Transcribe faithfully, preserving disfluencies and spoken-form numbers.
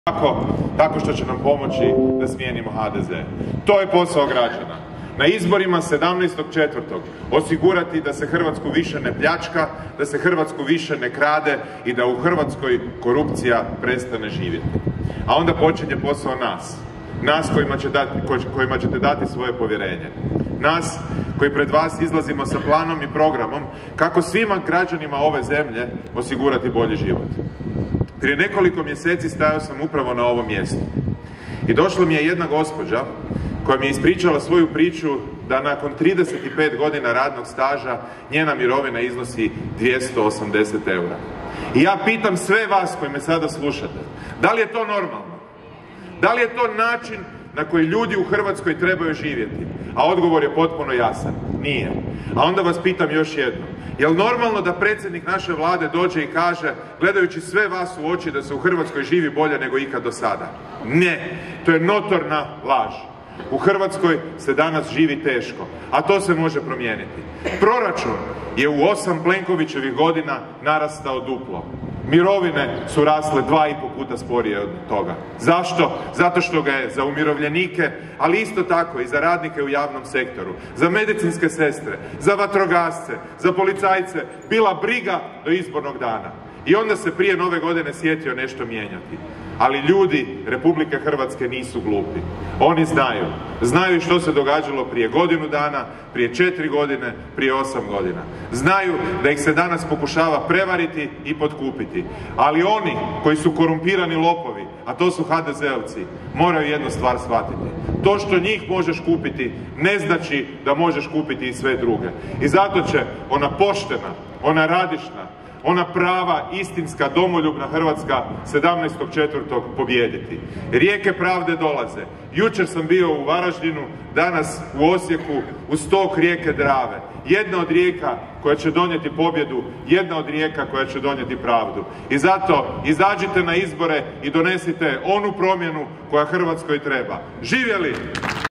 Tako, tako što će nam pomoći da smijenimo ha de ze. To je posao građana. Na izborima sedamnaestog četvrtog osigurati da se Hrvatsku više ne pljačka, da se Hrvatsku više ne krade i da u Hrvatskoj korupcija prestane živjeti. A onda počinje posao nas. Nas kojima, će dati, kojima ćete dati svoje povjerenje. Nas koji pred vas izlazimo sa planom i programom kako svima građanima ove zemlje osigurati bolji život. Prije nekoliko mjeseci stajao sam upravo na ovom mjestu. I došla mi je jedna gospođa koja mi je ispričala svoju priču da nakon trideset pet godina radnog staža njena mirovina iznosi dvjesto osamdeset eura. I ja pitam sve vas koji me sada slušate, da li je to normalno? Da li je to način na koji ljudi u Hrvatskoj trebaju živjeti? A odgovor je potpuno jasan. Nije. A onda vas pitam još jedno. Je li normalno da predsjednik naše vlade dođe i kaže, gledajući sve vas u oči, da se u Hrvatskoj živi bolje nego ikad do sada? Ne. To je notorna laž. U Hrvatskoj se danas živi teško, a to se može promijeniti. Proračun je u osam Plenkovićevih godina narastao duplo. Mirovine su rasle dva i po puta sporije od toga. Zašto? Zato što ga je za umirovljenike, ali isto tako i za radnike u javnom sektoru, za medicinske sestre, za vatrogasce, za policajce, bila briga do izbornog dana. I onda se prije nove godine sjetio nešto mijenjati. Ali ljudi Republike Hrvatske nisu glupi. Oni znaju. Znaju što se događalo prije godinu dana, prije četiri godine, prije osam godina. Znaju da ih se danas pokušava prevariti i potkupiti. Ali oni koji su korumpirani lopovi, a to su ha de zeovci, moraju jednu stvar shvatiti. To što njih možeš kupiti ne znači da možeš kupiti i sve druge. I zato će ona poštena, ona radišna, ona prava, istinska, domoljubna Hrvatska sedamnaestog četvrtog pobijediti. Rijeke pravde dolaze. Jučer sam bio u Varaždinu, danas u Osijeku, uz tok rijeke Drave. Jedna od rijeka koja će donijeti pobjedu, jedna od rijeka koja će donijeti pravdu. I zato izađite na izbore i donesite onu promjenu koja Hrvatskoj treba. Živjeli!